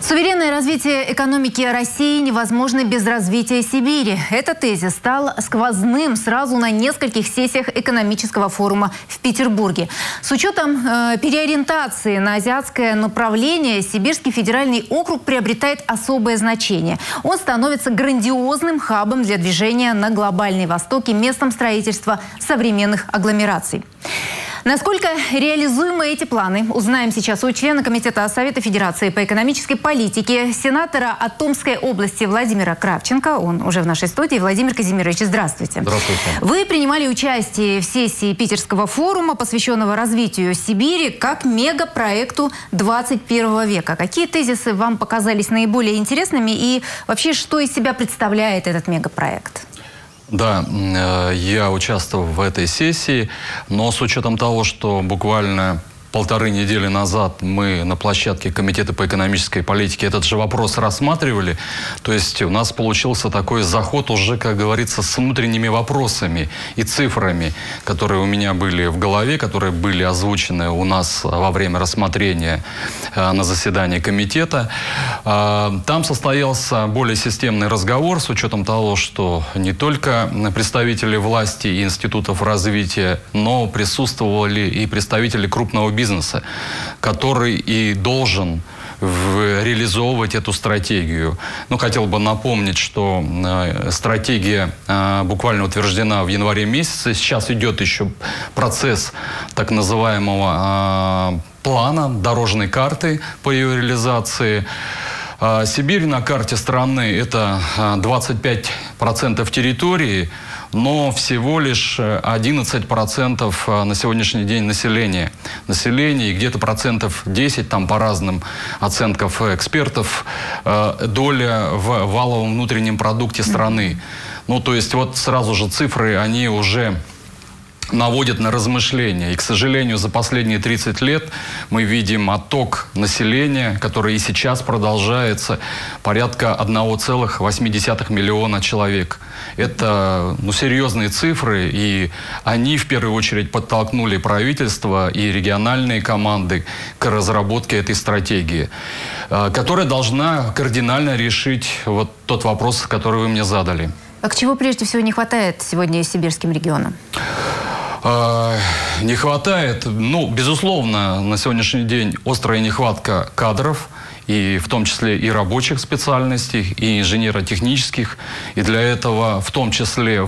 Суверенное развитие экономики России невозможно без развития Сибири. Этот тезис стал сквозным сразу на нескольких сессиях экономического форума в Петербурге. С учетом переориентации на азиатское направление, Сибирский федеральный округ приобретает особое значение. Он становится грандиозным хабом для движения на глобальный восток и местом строительства современных агломераций. Насколько реализуемы эти планы, узнаем сейчас у члена Комитета Совета Федерации по экономической политике, сенатора от Томской области Владимира Кравченко. Он уже в нашей студии. Владимир Казимирович, здравствуйте. Здравствуйте. Вы принимали участие в сессии Питерского форума, посвященного развитию Сибири как мегапроекту 21 века. Какие тезисы вам показались наиболее интересными и вообще, что из себя представляет этот мегапроект? Да, я участвовал в этой сессии, но с учетом того, что буквально полторы недели назад мы на площадке Комитета по экономической политике этот же вопрос рассматривали, то есть у нас получился такой заход уже, как говорится, с внутренними вопросами и цифрами, которые у меня были в голове, которые были озвучены у нас во время рассмотрения на заседании комитета. Там состоялся более системный разговор с учетом того, что не только представители власти и институтов развития, но присутствовали и представители крупного бизнеса, который и должен реализовывать эту стратегию. Ну, хотел бы напомнить, что стратегия буквально утверждена в январе месяце. Сейчас идет еще процесс так называемого плана, дорожной карты по ее реализации. Сибирь на карте страны – это 25% территории, но всего лишь 11% на сегодняшний день населения. Население и где-то процентов 10, там по разным оценкам экспертов, доля в валовом внутреннем продукте страны. Ну, то есть вот сразу же цифры, они уже наводят на размышления. И, к сожалению, за последние 30 лет мы видим отток населения, который и сейчас продолжается, порядка 1,8 миллиона человек. Это серьезные цифры, и они в первую очередь подтолкнули правительство и региональные команды к разработке этой стратегии, которая должна кардинально решить вот тот вопрос, который вы мне задали. А чего прежде всего не хватает сегодня сибирским регионам? Не хватает, безусловно, на сегодняшний день острая нехватка кадров, и в том числе и рабочих специальностей, и инженерно-технических. И для этого, в том числе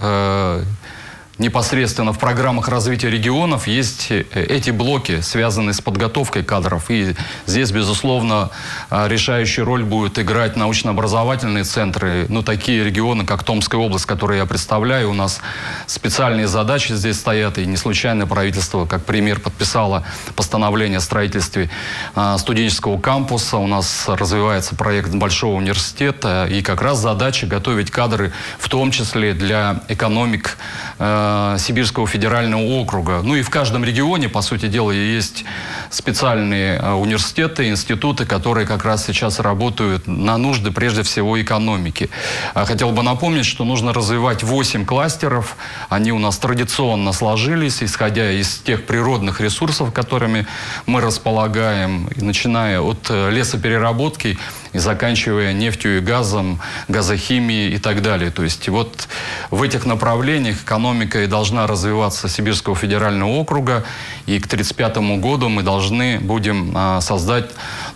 непосредственно в программах развития регионов есть эти блоки, связанные с подготовкой кадров. И здесь, безусловно, решающую роль будут играть научно-образовательные центры. Такие регионы, как Томская область, которые я представляю, у нас специальные задачи здесь стоят. И не случайно правительство, как пример, подписало постановление о строительстве студенческого кампуса. У нас развивается проект большого университета. И как раз задача готовить кадры, в том числе для экономик Сибирского федерального округа. И в каждом регионе, по сути дела, есть специальные университеты, институты, которые как раз сейчас работают на нужды, прежде всего, экономики. Хотел бы напомнить, что нужно развивать 8 кластеров. Они у нас традиционно сложились, исходя из тех природных ресурсов, которыми мы располагаем, начиная от лесопереработки и заканчивая нефтью и газом, газохимией и так далее. То есть вот в этих направлениях экономика и должна развиваться Сибирского федерального округа. И к 1935 году мы должны будем создать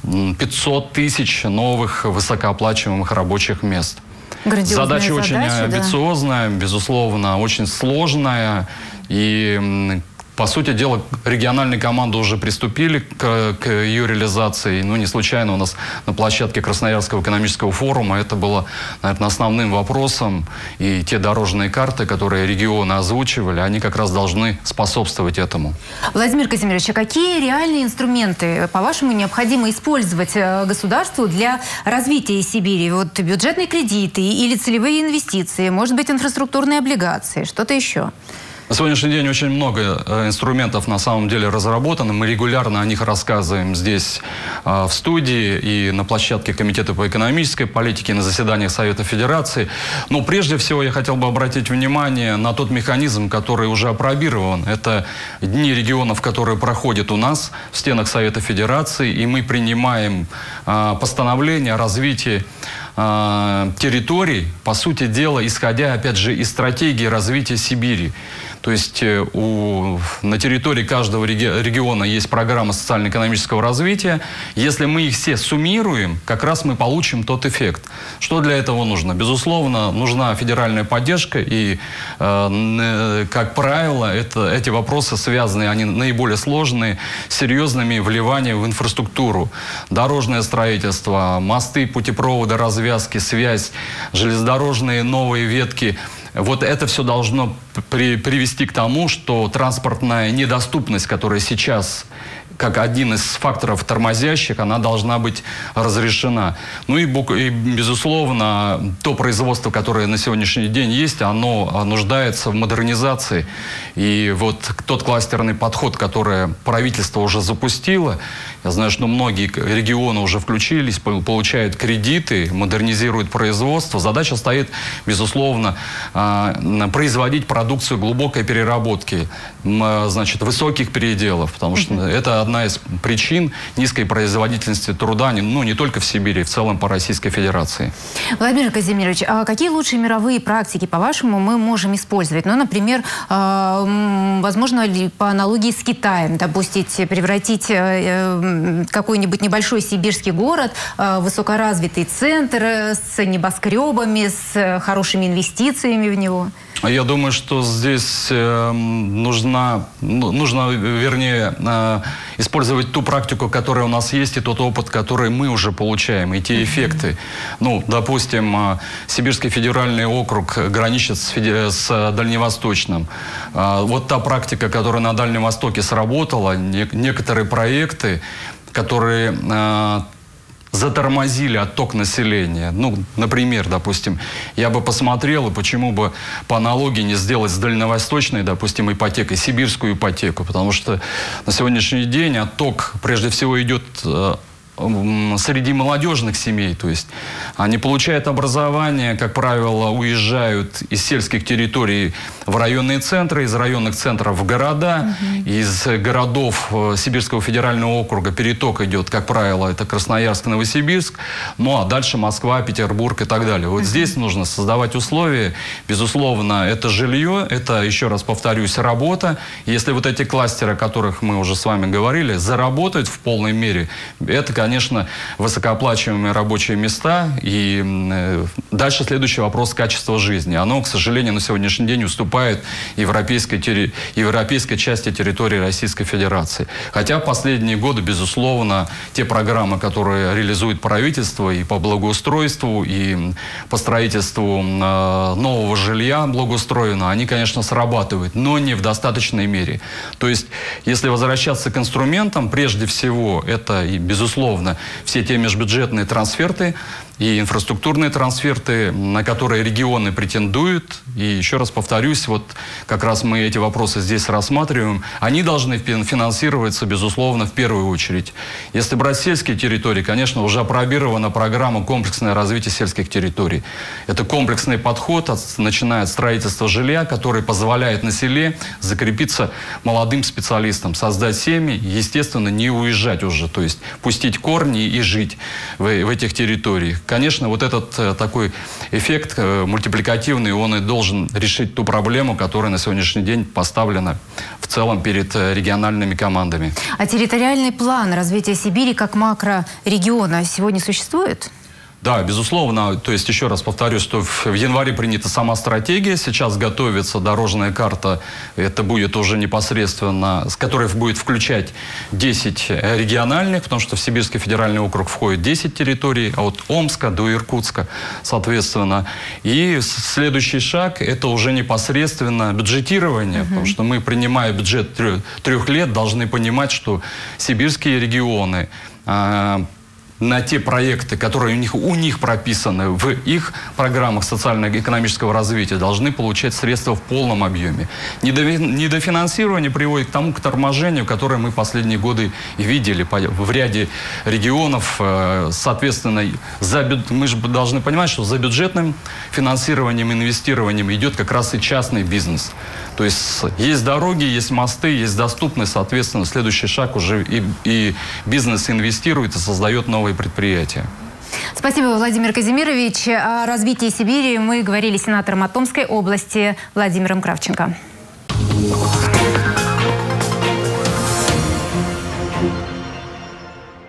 500 тысяч новых высокооплачиваемых рабочих мест. Задача очень амбициозная, безусловно, очень сложная. И по сути дела, региональные команды уже приступили к ее реализации. Не случайно у нас на площадке Красноярского экономического форума это было, наверное, основным вопросом. И те дорожные карты, которые регионы озвучивали, они как раз должны способствовать этому. Владимир Казимирович, а какие реальные инструменты, по-вашему, необходимо использовать государству для развития Сибири? Вот бюджетные кредиты или целевые инвестиции, может быть, инфраструктурные облигации, что-то еще? На сегодняшний день очень много инструментов на самом деле разработано. Мы регулярно о них рассказываем здесь в студии и на площадке Комитета по экономической политике, на заседаниях Совета Федерации. Но прежде всего я хотел бы обратить внимание на тот механизм, который уже опробирован. Это Дни регионов, которые проходят у нас в стенах Совета Федерации. И мы принимаем постановление о развитии территорий, по сути дела, исходя, опять же, из стратегии развития Сибири. То есть на территории каждого региона есть программа социально-экономического развития. Если мы их все суммируем, как раз мы получим тот эффект. Что для этого нужно? Безусловно, нужна федеральная поддержка. И, как правило, эти вопросы связаны, они наиболее сложные, с серьезными вливаниями в инфраструктуру. Дорожное строительство, мосты, путепроводы, развязки, связь, железнодорожные новые ветки. Вот это все должно привести к тому, что транспортная недоступность, которая сейчас как один из факторов тормозящих, она должна быть разрешена. Ну и безусловно, то производство, которое на сегодняшний день есть, оно нуждается в модернизации. И вот тот кластерный подход, который правительство уже запустило, я знаю, что многие регионы уже включились, получают кредиты, модернизируют производство. Задача стоит, безусловно, производить продукцию глубокой переработки, значит, высоких переделов, потому что это одна из причин низкой производительности труда, не только в Сибири, в целом по Российской Федерации. Владимир Казимирович, а какие лучшие мировые практики, по-вашему, мы можем использовать? Ну, например, возможно ли по аналогии с Китаем, допустить, превратить какой-нибудь небольшой сибирский город в высокоразвитый центр с небоскребами, с хорошими инвестициями в него? Я думаю, что здесь нужно, вернее, использовать ту практику, которая у нас есть, и тот опыт, который мы уже получаем, и те эффекты. Ну, допустим, Сибирский федеральный округ граничит с Дальневосточным. Вот та практика, которая на Дальнем Востоке сработала, некоторые проекты, которые затормозили отток населения. Ну, например, допустим, я бы посмотрел, и почему бы по аналогии не сделать с дальневосточной, допустим, ипотекой, сибирскую ипотеку, потому что на сегодняшний день отток, прежде всего, идет среди молодежных семей, то есть они получают образование, как правило, уезжают из сельских территорий в районные центры, из районных центров в города, из городов Сибирского федерального округа переток идет, как правило, это Красноярск, Новосибирск, ну а дальше Москва, Петербург и так далее. Вот здесь нужно создавать условия, безусловно, это жилье, это, еще раз повторюсь, работа. Если вот эти кластеры, о которых мы уже с вами говорили, заработают в полной мере, это, конечно, высокооплачиваемые рабочие места. И дальше следующий вопрос — качества жизни. Оно, к сожалению, на сегодняшний день уступает европейской части территории Российской Федерации. Хотя в последние годы, безусловно, те программы, которые реализует правительство и по благоустройству, и по строительству нового жилья благоустроено, они, конечно, срабатывают, но не в достаточной мере. То есть, если возвращаться к инструментам, прежде всего, это, и, безусловно, все те межбюджетные трансферты и инфраструктурные трансферты, на которые регионы претендуют. И еще раз повторюсь, вот как раз мы эти вопросы здесь рассматриваем. Они должны финансироваться, безусловно, в первую очередь. Если брать сельские территории, конечно, уже опробирована программа «Комплексное развитие сельских территорий». Это комплексный подход, начиная от строительства жилья, который позволяет на селе закрепиться молодым специалистам, создать семьи, естественно, не уезжать уже, то есть пустить корни и жить в этих территориях. Конечно, вот этот такой эффект мультипликативный, он и должен решить ту проблему, которая на сегодняшний день поставлена в целом перед региональными командами. А территориальный план развития Сибири как макрорегиона сегодня существует? Да, безусловно. То есть, еще раз повторю, что в январе принята сама стратегия. Сейчас готовится дорожная карта. Это будет уже непосредственно, с которой будет включать 10 региональных, потому что в Сибирский федеральный округ входит 10 территорий, а от Омска до Иркутска, соответственно. И следующий шаг – это уже непосредственно бюджетирование, потому что мы, принимая бюджет 3 лет, должны понимать, что сибирские регионы на те проекты, которые у них прописаны в их программах социально-экономического развития, должны получать средства в полном объеме. Недофинансирование приводит к тому, к торможению, которое мы последние годы видели в ряде регионов. Соответственно, мы же должны понимать, что за бюджетным финансированием, инвестированием идет как раз и частный бизнес. То есть есть дороги, есть мосты, есть доступность, соответственно, следующий шаг уже и бизнес инвестирует и создает новые предприятия. Спасибо, Владимир Казимирович. О развитии Сибири мы говорили с сенатором от Томской области Владимиром Кравченко.